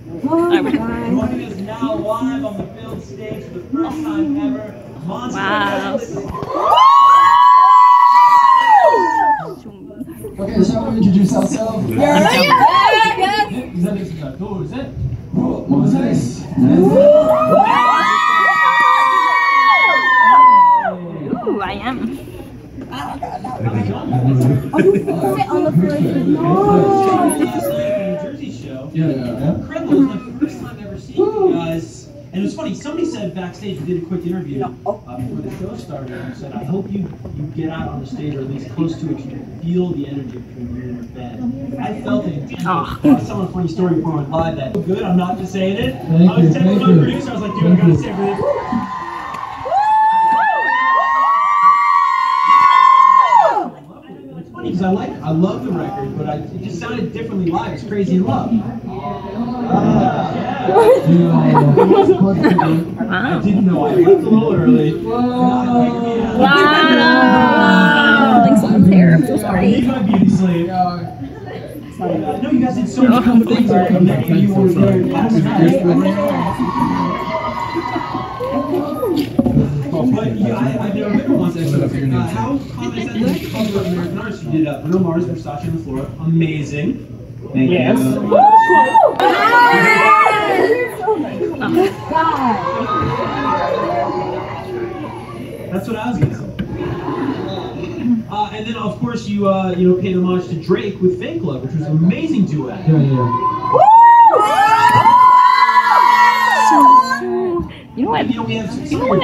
Joining us now live on the build stage for the first time ever, Monstax. Okay, shall we introduce ourselves? Yes! Vous avez ce plateau, vous êtes Monstax. Ooh, I am. on the Jersey show. Incredible. It was my first time ever seeing you guys. And it was funny, somebody said backstage, we did a quick interview before the show started, and said, I hope you get out on the stage, or at least close to it, so you can feel the energy between you and your band. I felt it. I was telling a funny story before I went live that good, I'm not just saying it. I was telling my producer, I was like, dude, I gotta say this. Because I love the record, but it just sounded differently live. It's Crazy in Love. I didn't know. I left a little early. Wow! Like someone's hair. I'm so sorry. My beauty sleep. I know you guys did so much cool things. You were very But yeah, I've never been once. How common is that? Let's talk about American artists. You did Bruno Mars, Versace on the floor. Amazing. Thank you. That's what I was gonna say. And then of course you paid homage to Drake with Fan Club, which was an amazing duet. You know what? We have some